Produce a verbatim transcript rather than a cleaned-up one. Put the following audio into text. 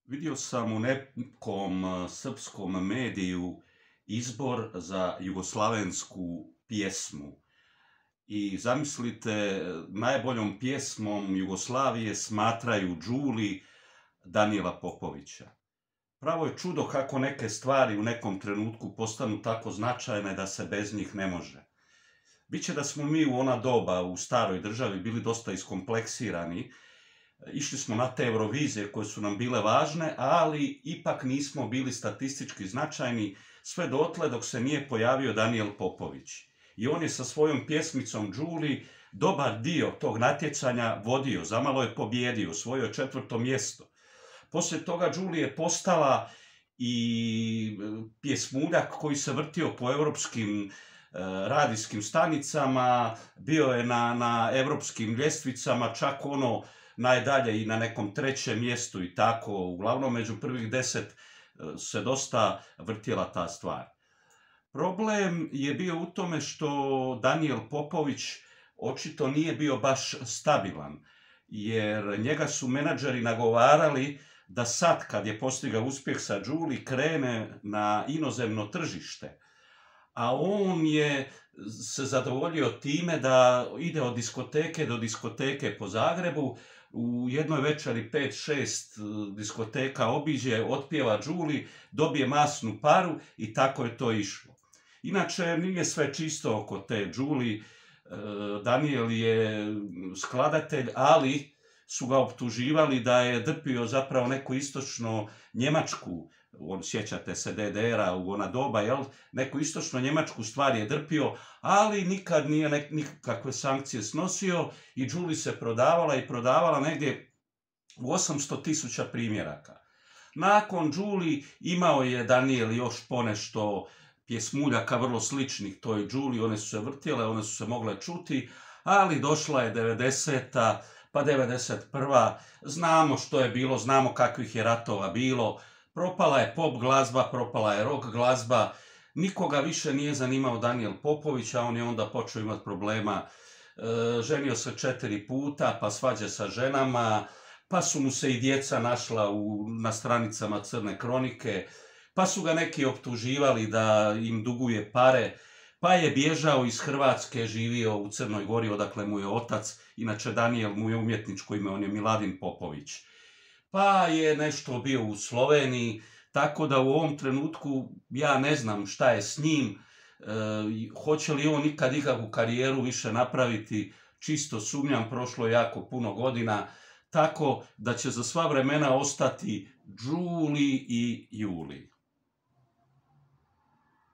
Vidio sam u nekom eh, srpskom mediju izbor za jugoslavensku pjesmu. I zamislite, najboljom pjesmom Jugoslavije smatraju Đuli Danijela Popovića. Pravo je čudo kako neke stvari u nekom trenutku postanu tako značajne da se bez njih ne može. Biće da smo mi u ona doba u staroj državi bili dosta iskompleksirani. Išli smo na te Eurovizije koje su nam bile važne, ali ipak nismo bili statistički značajni sve dotle dok se nije pojavio Danijel Popović. I on je sa svojom pjesmicom Đuli dobar dio tog natjecanja vodio, zamalo je pobjedio, osvojio četvrto mjesto. Poslije toga Đuli je postala i pjesmuljak koji se vrtio po europskim radijskim stanicama, bio je na, na europskim ljestvicama, čak ono najdalje i na nekom trećem mjestu i tako, uglavnom među prvih deset se dosta vrtjela ta stvar. Problem je bio u tome što Danijel Popović očito nije bio baš stabilan, jer njega su menadžeri nagovarali da sad kad je postigao uspjeh sa Đuli krene na inozemno tržište. A on je se zadovoljio time da ide od diskoteke do diskoteke po Zagrebu, u jednoj večeri pet šest diskoteka obiđe, otpjeva Đuli, dobije masnu paru i tako je to išlo. Inače, nije sve čisto oko te Đuli. Danijel je skladatelj, ali su ga optuživali da je drpio zapravo neku istočno Njemačku, on, sjećate se D D R-a u ona doba, jel? Neku istočno Njemačku stvar je drpio, ali nikad nije nek, nikakve sankcije snosio i Đuli se prodavala i prodavala negdje u osamsto tisuća primjeraka. Nakon Đuli imao je Danijel još ponešto pjesmuljaka vrlo sličnih toj Đuli, one su se vrtjele, one su se mogle čuti, ali došla je devedeseta, pa devedeset prva, znamo što je bilo, znamo kakvih je ratova bilo, propala je pop glazba, propala je rock glazba, nikoga više nije zanimao Danijel Popović, a on je onda počeo imati problema. E, ženio se četiri puta, pa svađe sa ženama, pa su mu se i djeca našla u, na stranicama Crne kronike, pa su ga neki optuživali da im duguje pare, pa je bježao iz Hrvatske, živio u Crnoj Gori, odakle mu je otac, inače Danijel mu je umjetničko ime, on je Miladin Popović. Pa je nešto bio u Sloveniji, tako da u ovom trenutku ja ne znam šta je s njim, e, hoće li on ikad ikakvu karijeru više napraviti, čisto sumnjam, prošlo je jako puno godina, tako da će za sva vremena ostati Đuli i Juli.